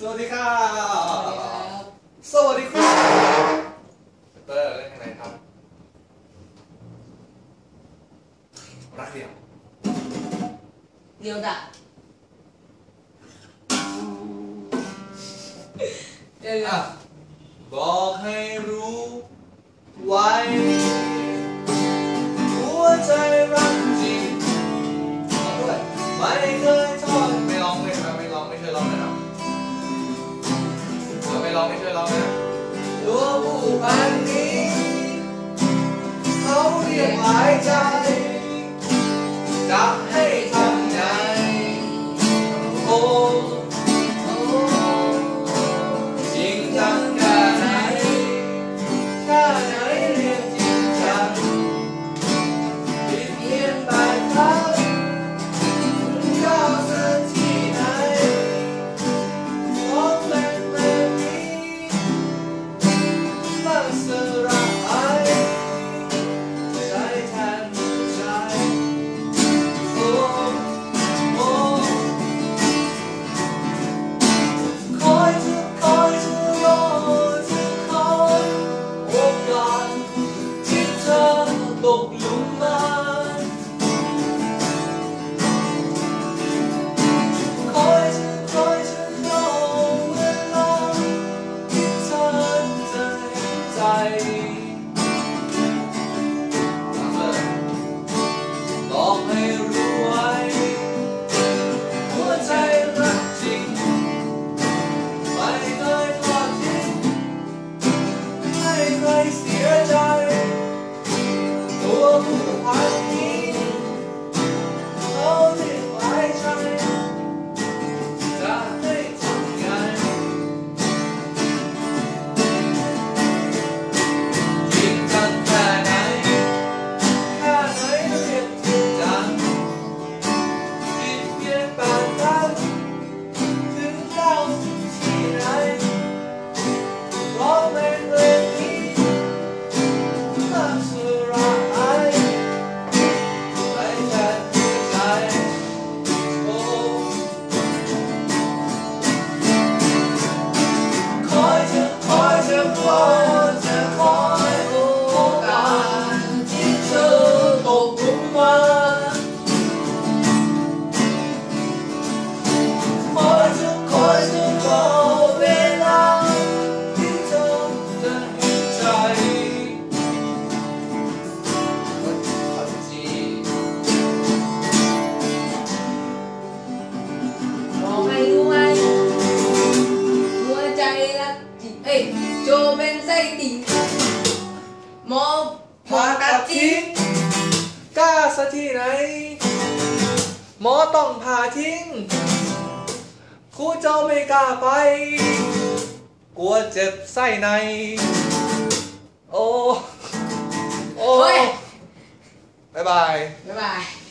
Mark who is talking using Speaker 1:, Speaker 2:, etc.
Speaker 1: วัสดีครับสวัสดีครับเตอร์เล่นยังไงครับรักเดียว
Speaker 2: เดียวดะ
Speaker 1: บอกให้รู้ไว้หัวใจรักจริงด้วยไม่เคยทอดไม่ร้องเลยครับไม่ช่วยร้องนะครับไม่ร้องไม่ช่วยร้องนะตัวผู้พันนี้เขาเรียกหลายใจจะให้ทำไงโอ้จริงจังแค่ไหนแค่ไหนเรียกจริงจังผิดเพี้ยนบางครั้งก้าวเส้นที่ไหนมองเป็นแบบนี้ตั้งสระไอใจแทนใจโอ้โอ้คอยจะรอจะคอยโอกาสที่เธอตกหลุมมาคอยจะรอเวลาที่เธอใจบอกให้รู้ไว้หัวใจรักจริงไม่เคยทอดทิ้งให้ใครเสียใจตัวผู้พันนี้เขาเรียกหลายใจจะให้ทำไงจริงจังแค่ไหนแค่ไหนเรียกจริงจังผิดเพี้ยนบางครั้งถึงเล่าที่ไหนร้องเพลงนี้ตั้งสระไอใจแทนใจโอ้คอยจะคอยโอกาสที่เธอตกหลุมมาคอยจะรอเวลาที่เธอจะเห็นใจพันจี
Speaker 2: บอกให้รู้ไว้หัวใจรักจริงโจเป็นไส้ติ่งหมอผ่าตัดทิ้ง
Speaker 1: กล้าซะที่ไหนหมอต้องผ่าทิ้งครูเจ้าไม่กล้าไปกลัวเจ็บไส้ในโอ้
Speaker 2: โอ้ย
Speaker 1: บ๊ายบาย
Speaker 2: บ๊ายบาย